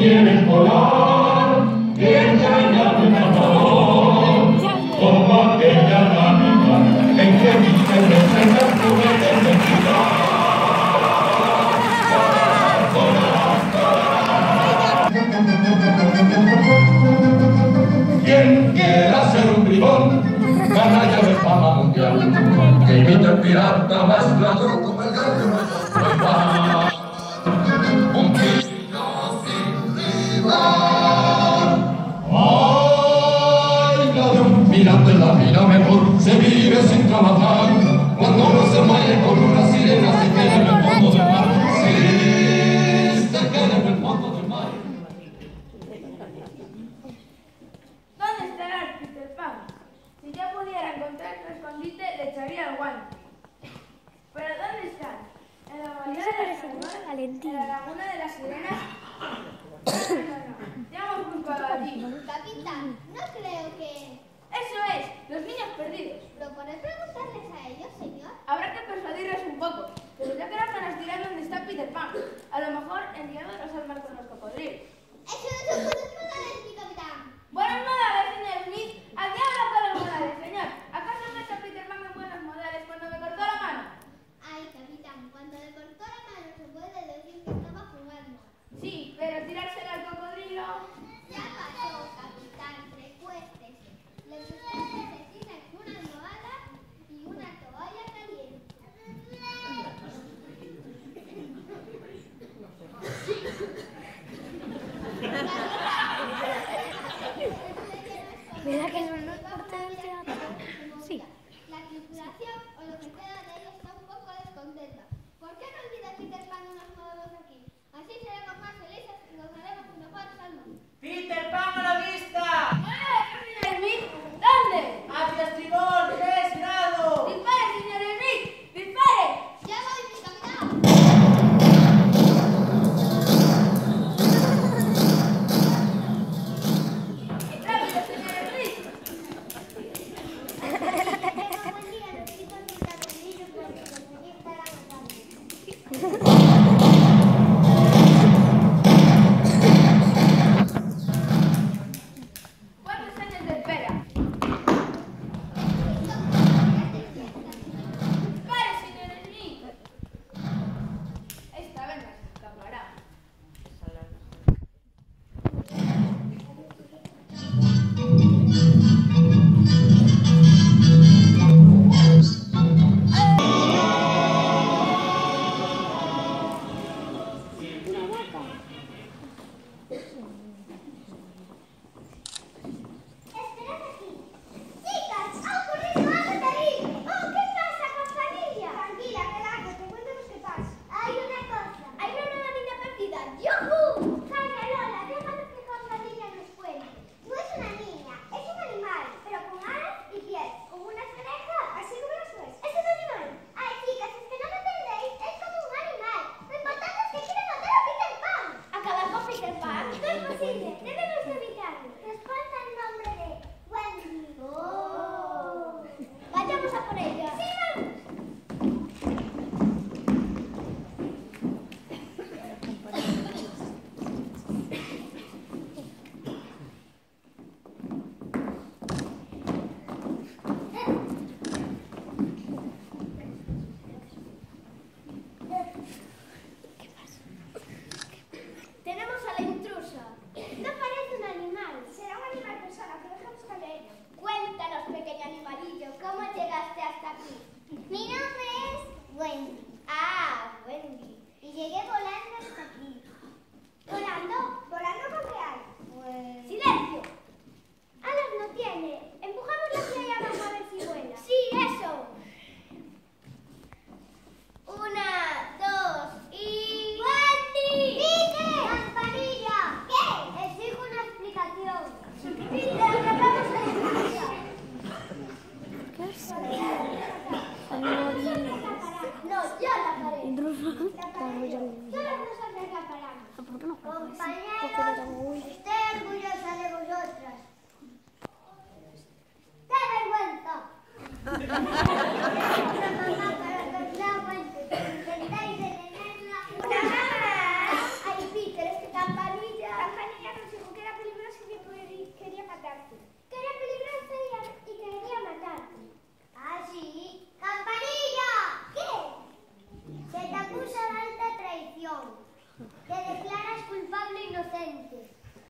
quieres volar, enséñame un amor, como aquella Navidad en que viste presentar juguetes de ciudad. Quien quiera ser un bribón, canalla de fama mundial, que imita el pirata más ladrón como el gallo más un tiro sin rival. Ay, la de un pirata en la vida mejor se vive sin trabajar, cuando uno se muere con una sirena se queda en el fondo del mar. Sí, se queda en el fondo del mar. ¿Dónde estará Peter Pan? Si yo pudiera encontrar su escondite, le echaría el guante. ¿Pero dónde están? ¿En la bahía de las Sirenas? ¿En la laguna de las Sirenas? No. Ya hemos buscado allí. Capitán, no creo que... Eso es, los niños perdidos. ¿Proponés preguntarles a ellos, señor? Habrá que persuadirles un poco, pero ya que ahora nos dirán dónde está Peter Pan. A lo mejor enviándolos al mar con los cocodrilos. Eso no son buenos modales, mi capitán. Buenos modales, señor Smith. Al diablo con los modales, señor. ¿Acaso no está Peter Pan en buenos modales cuando me cortó la mano? Ay, capitán, cuando le cortó la mano se puede decir que estaba jugando. Sí, pero tirársela al cocodrilo... Ya pasó, capitán, recuéstese. Lo que usted necesita es una almohada y una toalla caliente. ¿Verdad que no?